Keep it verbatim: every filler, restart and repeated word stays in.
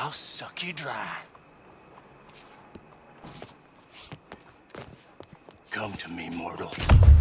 I'll suck you dry. Come to me, mortal.